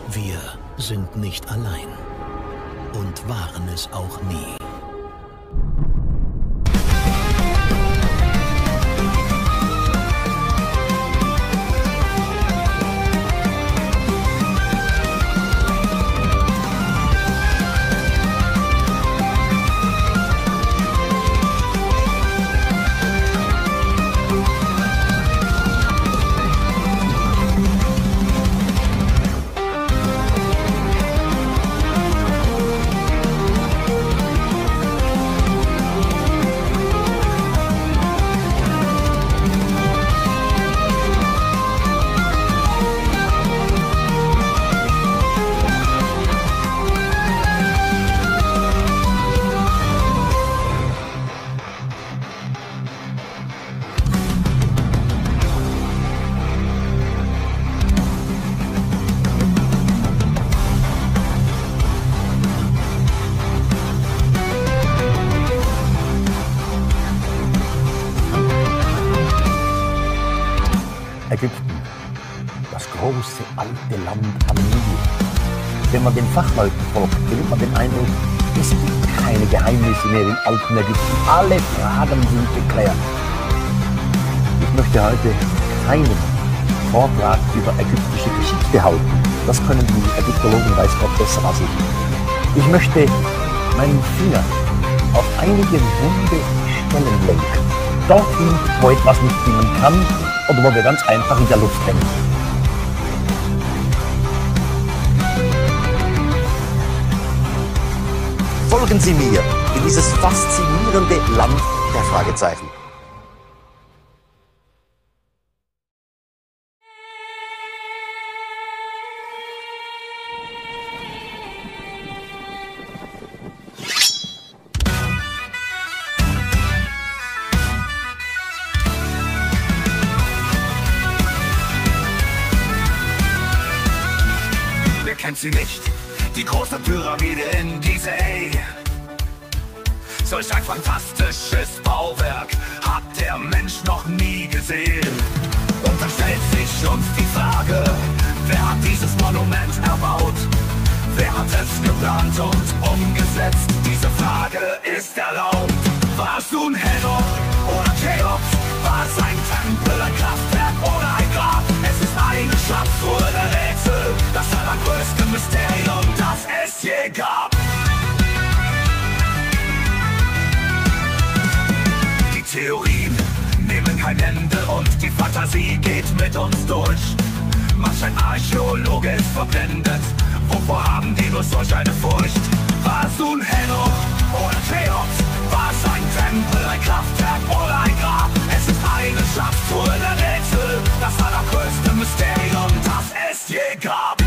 Wir sind nicht allein und waren es auch nie. Ägypten, das große alte Land am Nil. Wenn man den Fachleuten folgt, gewinnt man den Eindruck, es gibt keine Geheimnisse mehr im alten Ägypten. Alle Fragen sind geklärt. Ich möchte heute keinen Vortrag über ägyptische Geschichte halten. Das können die Ägyptologen, weiß Gott, besser als ich. Ich möchte meinen Finger auf einige wunde Stellen lenken. Dorthin, wo etwas nicht stimmen kann, oder wo wir ganz einfach in der Luft hängen. Folgen Sie mir in dieses faszinierende Land der Fragezeichen. Kennt sie nicht, die große Pyramide in Gizeh. Solch ein fantastisches Bauwerk hat der Mensch noch nie gesehen. Und dann stellt sich uns die Frage, wer hat dieses Monument erbaut? Wer hat es geplant und umgesetzt? Diese Frage ist erlaubt. War es nun Henoch oder Cheops? War es ein Tempel, ein Kraftwerk oder ein Grab? Es ist eine Schatztruhe der Rätsel, das allergrößte Mysterium, das es je gab. Die Theorien nehmen kein Ende und die Fantasie geht mit uns durch. Manch ein Archäologe ist verblendet, wovor haben die nur solch eine Furcht? War es nun Henoch oder Cheops? War es ein Tempel, ein Kraftwerk oder ein Grab? Es ist eine Schatztruhe der Rätsel, das allergrößte Mysterium, das es je gab.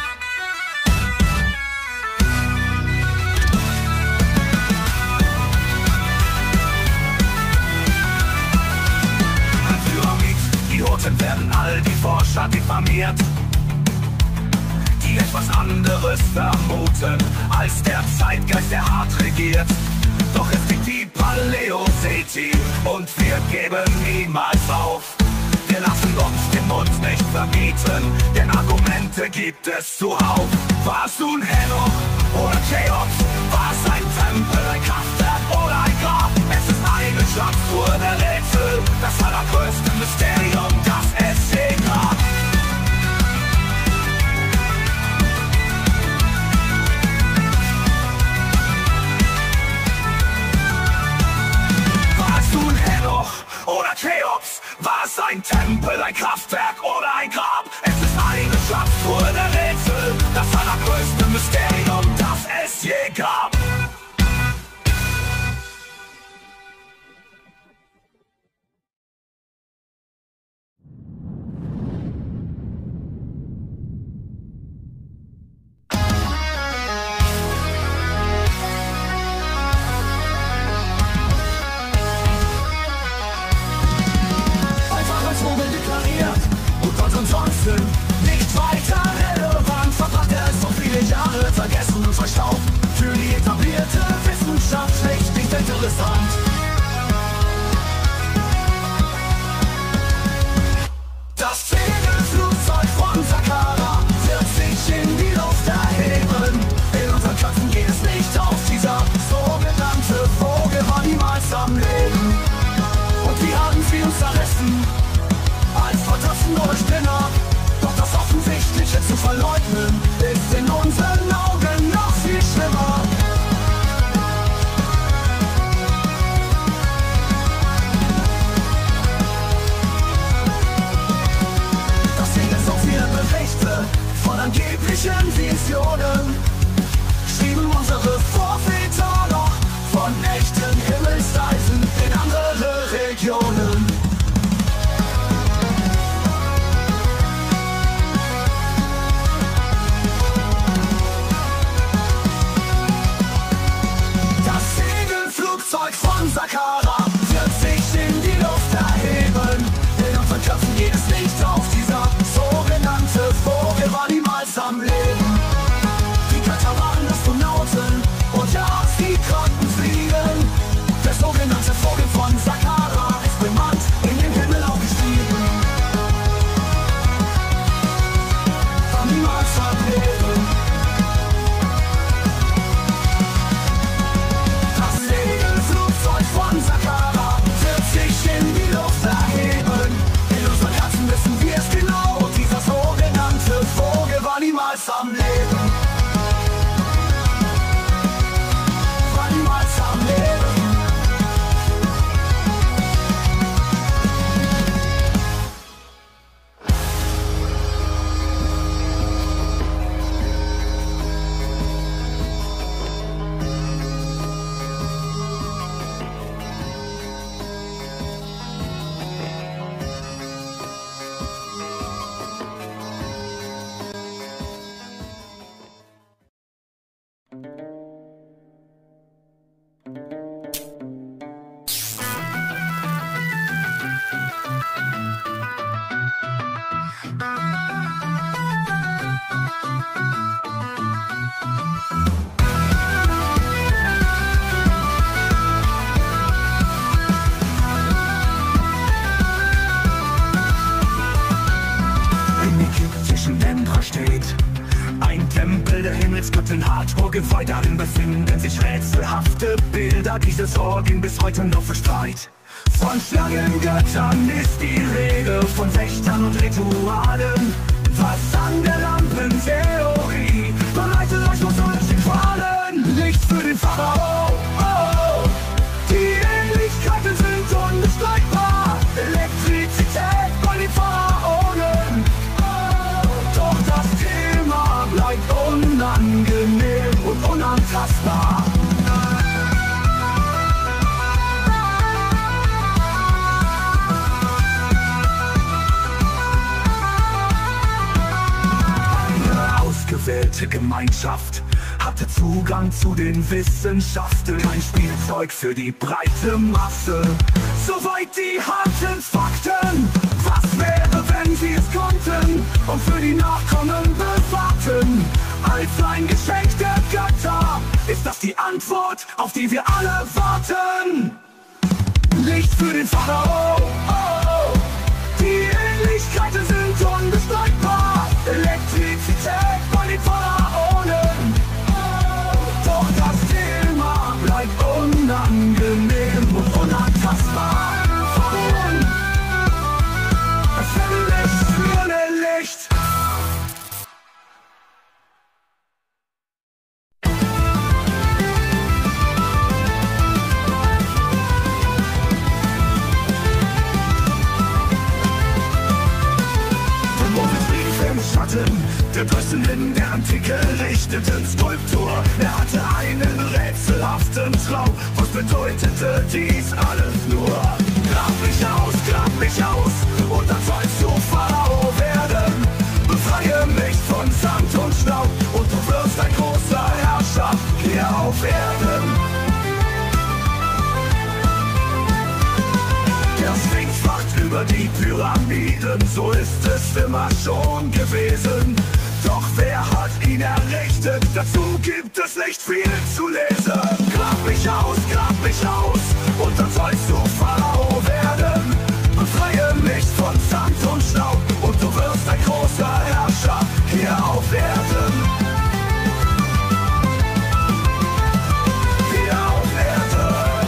Ein Pyramid, die Hutten werden all die Forscher diffamiert, die etwas anderes vermuten, als der Zeitgeist, der hart regiert. Doch es gibt die Paläoseti und wir geben niemals auf. Wir lassen uns den Mund nicht verbieten, denn Argumente gibt es zuhauf. War es nun Henoch oder Cheops? War es ein Tempel, ein Kraftwerk oder ein Grab? Es ist eine Schatztruhe der Rätsel, das allergrößte Mysterium, das es je gab. Oder Cheops? War es ein Tempel, ein Kraftwerk oder ein Grab? Es ist eine Schatztruhe der Rätsel, das allergrößte Mysterium, das es je gab. Vogel deklariert, verleugnen, ist in unseren Augen noch viel schlimmer. Das sind so viele Berichte von angeblichen Visionen, schrieben unsere Vorväter noch von echten Himmelsreisen in andere Regionen. Das Segelflugzeug von Saqqara wird sich in die Luft erheben. In unseren Köpfen geht es nicht auf, dieser sogenannte Vogel war niemals am Leben. Die Götter waren Astronauten und ja, sie konnten fliegen. Der sogenannte Vogel von Saqqara ist bemannt, in den Himmel aufgestiegen. War niemals am Leben. Das Segelflugzeug von Saqqara wird sich in die Luft erheben. In unseren Herzen wissen wir es genau. Dieser sogenannte Vogel war niemals am Leben. War niemals am Leben. Im ägyptischen Dendra steht ein Tempel der Himmelsgöttin Hathor geweiht. Darin befinden sich rätselhafte Bilder. Dieses Ort ging bis heute noch verstrahlt. Von Schlangengöttern ist die Rede, von Wächtern und Ritualen. Was an der Lampentheorie bereitet euch nur solche Qualen. Licht für den Pharao, oh. Die Ähnlichkeiten sind unbestreitbar. Elektrizität bei den Pharaonen, oh. Doch das Thema bleibt unangenehm und unantastbar. Ausgewählte Gemeinschaft hatte Zugang zu den Wissenschaften. Kein Spielzeug für die breite Masse, soweit die harten Fakten. Was wäre, wenn sie es konnten und für die Nachkommen bewahrten? Als ein Geschenk der Götter ist das die Antwort, auf die wir alle warten. Licht für den Pharao, oh. Die Ähnlichkeiten sind unbestreitbar. Elektrizität bei den Pharaonen, oh. Doch das Thema bleibt unangenehm und unantastbar. Warum? Es wäre Licht für ein Licht. Der Größen in der Antike richteten Skulptur. Er hatte einen rätselhaften Traum. Was bedeutete dies alles nur? Grab mich aus, und dann sollst du Pharao werden. Befreie mich von Sand und Staub, und du wirst ein großer Herrscher hier auf Erden. Der Sphinx wacht über die Pyramiden, so ist es immer schon gewesen. Doch wer hat ihn errichtet? Dazu gibt es nicht viel zu lesen. Grab mich aus, und dann sollst du Pharao werden. Befreie mich von Sand und Staub, und du wirst ein großer Herrscher hier auf Erden. Hier auf Erden.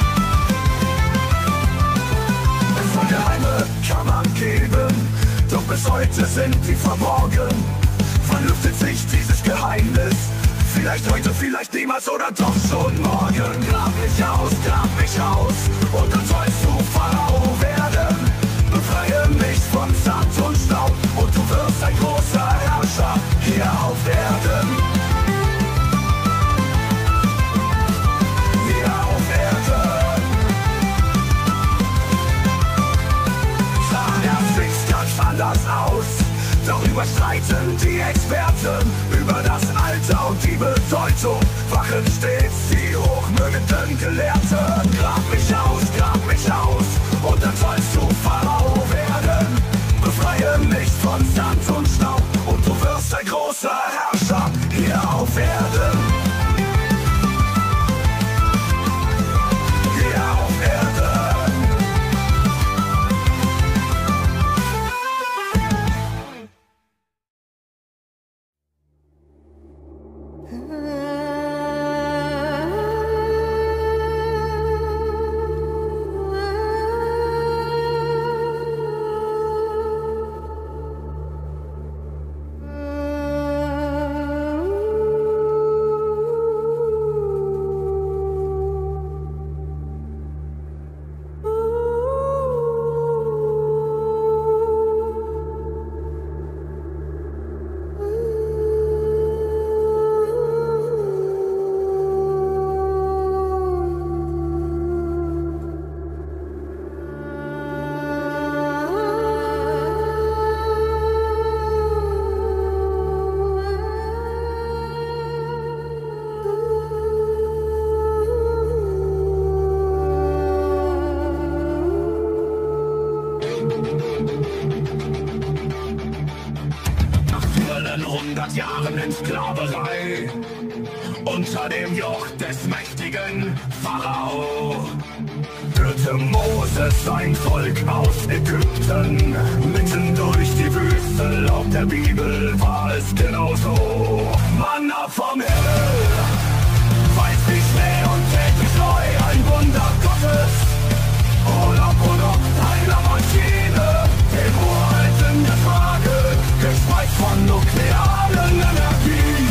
Es soll geheime Kammern geben, doch bis heute sind die verborgen. Wann lüftet sich dieses Geheimnis? Vielleicht heute, vielleicht niemals oder doch schon morgen. Grab mich aus und dann sollst du Pharao werden. Befreie mich von Sand und Staub und du wirst ein großer Herrscher hier auf Erden. Hier auf Erden. Sah der Fix ganz anders aus. Darüber streiten die Experten, über das Alter und die Bedeutung. Wachen stets die hochmögenden Gelehrten. Grab mich aus und dann sollst du Pharao werden. Befreie mich von Sand und Staub und du wirst ein großer Herrscher hier auf Erden. Hier auf Erden. Jahren in Sklaverei, unter dem Joch des mächtigen Pharao, führte Moses sein Volk aus Ägypten, mitten durch die Wüste. Laut der Bibel war es genauso. Manna vom Himmel, weiß wie Schnee und täglich neu, ein Wunder Gottes. Produkt einer Maschine, dem Uralten der Frage, gespeist von nuklearen Energien.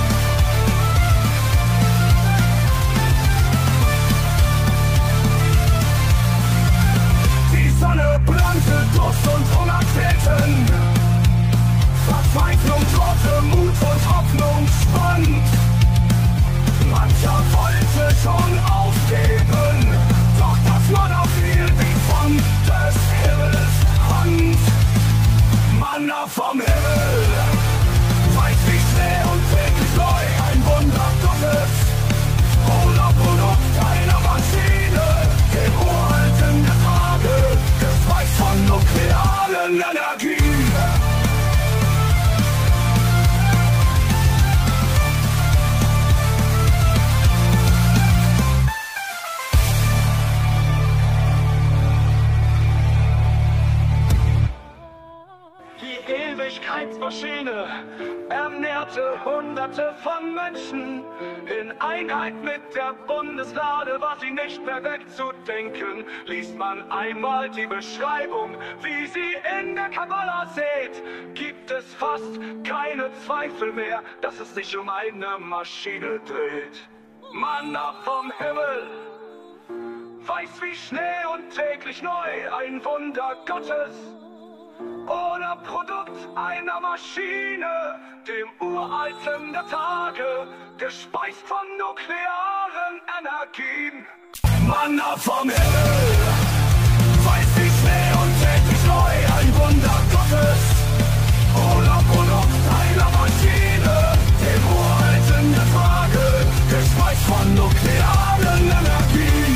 Die Sonne brannte, Durst und Hunger quälten. Verzweiflung drohte, Mut und Hoffnung spannend. Mancher wollte schon aufgeben, doch das war noch viel wie von des Himmels Hand. Manna vom Himmel, weiß wie Schnee und täglich neu, ein Wunder Gottes. Produkt einer Maschine, dem Uralten der Tage, gespeist von nuklearen Energien. Maschine ernährte Hunderte von Menschen in Einheit mit der Bundeslade. War sie nicht mehr wegzudenken, liest man einmal die Beschreibung, wie sie in der Kabbala seht, gibt es fast keine Zweifel mehr, dass es sich um eine Maschine dreht. Manna vom Himmel, weiß wie Schnee und täglich neu, ein Wunder Gottes. Oder Produkt einer Maschine, dem Uralten der Tage, gespeist von nuklearen Energien. Manna vom Himmel, weiß wie Schnee und täglich neu, ein Wunder Gottes. Oder Produkt einer Maschine, dem Uralten der Tage, gespeist von nuklearen Energien.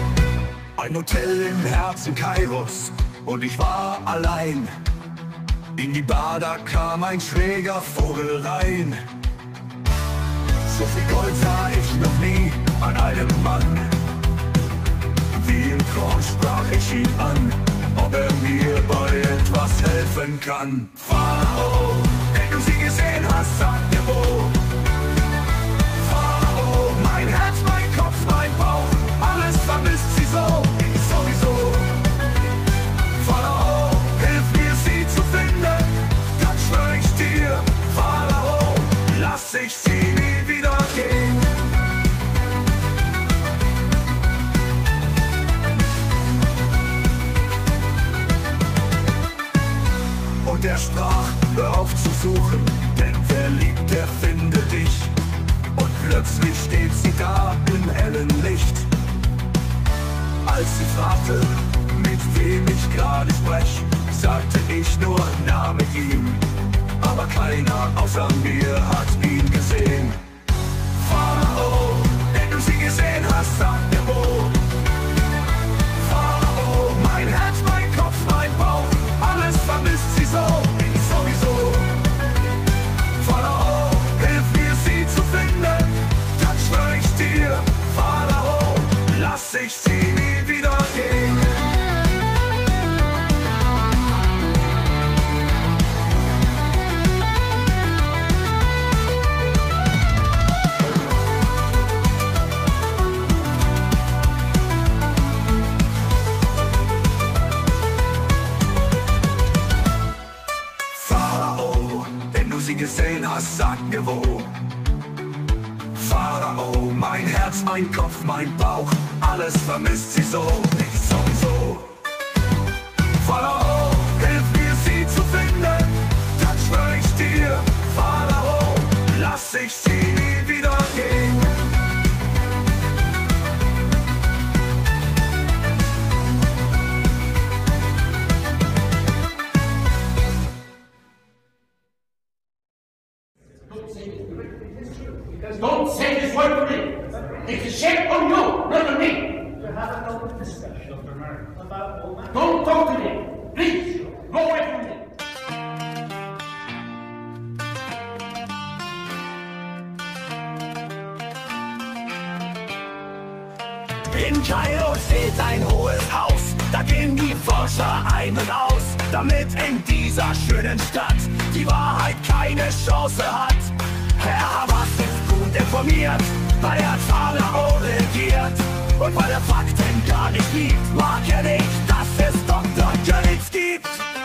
Ein Hotel im Herzen Kairos und ich war allein. In die Bar, da kam ein schräger Vogel rein. So viel Gold sah ich noch nie an einem Mann. Wie im Traum sprach ich ihn an, ob er mir bei etwas helfen kann. Pharao, wenn du sie gesehen hast, sag mir wo. Pharao, mein Herz, mein Kopf, mein Bauch, alles vermisst sie so, ich sowieso. Pharao, hilf mir sie zu finden, dann schwör ich dir. Pharao, lass ich sie nie wieder gehen. Und er sprach, hör auf zu suchen, denn wer liebt, der findet dich. Und plötzlich steht sie da im hellen Licht. Als sie fragte, mit wem ich gerade sprech, sagte ich nur, nah mit ihm. Aber keiner außer mir hat ihn gesehen. Pharao, wenn du sie gesehen hast, sag mir wo. Pharao, mein Herz, mein Kopf, mein Bauch, alles vermisst sie so, ich sowieso. Pharao, hilf mir sie zu finden, dann schwör ich dir. Pharao, lass ich sie nie wieder gehen. Gesehen hast, sag mir wo. Pharao, mein Herz, mein Kopf, mein Bauch, alles vermisst sie so, ich sowieso. Pharao, hilf mir sie zu finden, dann schwör ich dir. Pharao, lass ich sie nie wieder gehen. Don't say this word to me. It's a shame on you, not on me. To have an open discussion about all that. Don't talk to me. Please, go away from me. In Kairo steht ein hohes Haus, da gehen die Forscher ein und aus, damit in dieser schönen Stadt die Wahrheit keine Chance hat. Herr Hamas ist gut informiert, weil er Pharao regiert und weil er Fakten gar nicht liebt, mag er nicht, dass es Dr. Görlitz gibt.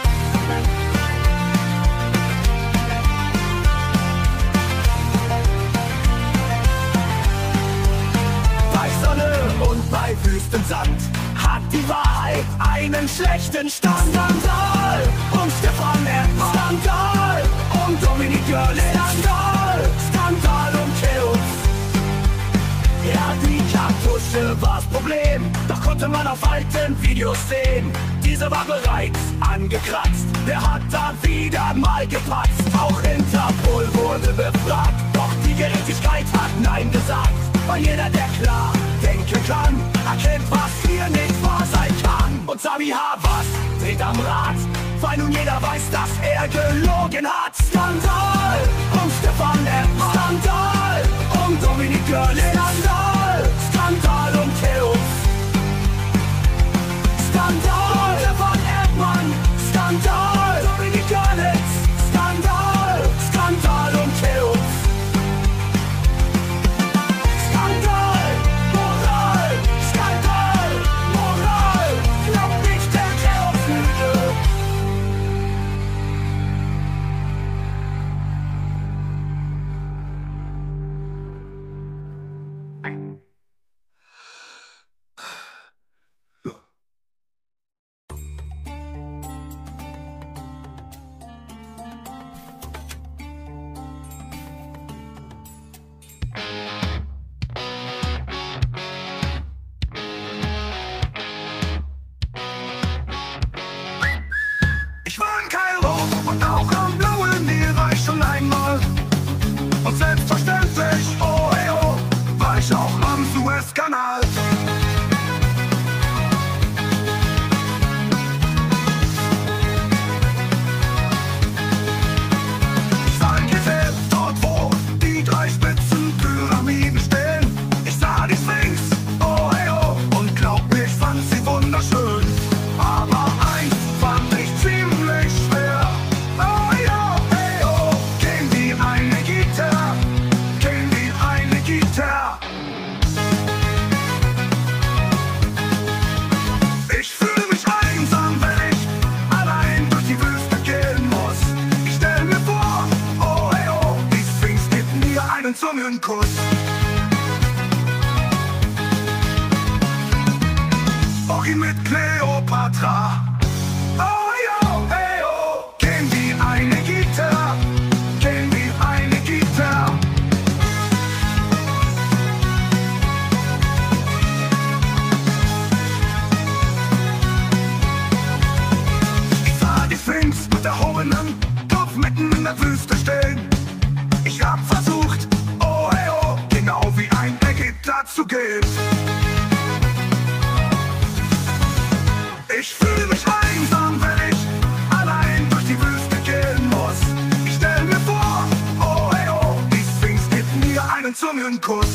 Bei Sonne und bei Wüstensand hat die Wahrheit einen schlechten Stand. Skandal um Stefan Erdmann, Skandal um Dominik Görlitz, Skandal um Chaos. Ja, die Kartusche war's Problem, doch konnte man auf alten Videos sehen. Diese war bereits angekratzt, der hat da wieder mal gepatzt. Auch Interpol wurde befragt, doch die Gerechtigkeit hat Nein gesagt. Weil jeder, der klar denken kann, erkennt, was hier nicht wahr sein kann. Und Sami Havas dreht am Rad, weil nun jeder weiß, dass er gelogen hat. Skandal um Stefan Erdmann, Skandal um Dominik Görlitz, Skandal um Chaos. Skandal um Stefan Erdmann, Skandal Dominik Görlitz, Skandal um Chaos. einen Zungenkuss. Auch ihn mit Kleopatra. Oh yo, hey oh, gehen wie eine Gitarre, gehen wie eine Gitarre. Ich sah die Sphinx mit erhobenem Kopf mitten in der Wüste stehen. Ich hab versucht, oh hey oh, genau wie ein Ägypter zu gehen. Ich fühle mich einsam, wenn ich allein durch die Wüste gehen muss. Ich stell mir vor, oh hey oh, die Sphinx gibt mir einen Zungenkuss.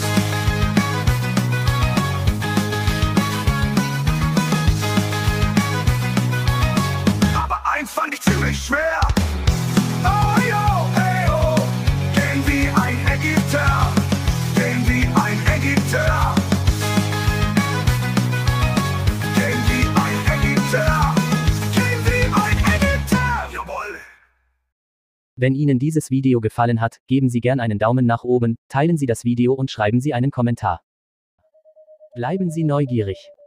Aber eins fand ich ziemlich schwer. Oh yo, hey oh, gehen wie ein Ägypter, gehen wie ein Ägypter. Wenn Ihnen dieses Video gefallen hat, geben Sie gern einen Daumen nach oben, teilen Sie das Video und schreiben Sie einen Kommentar. Bleiben Sie neugierig.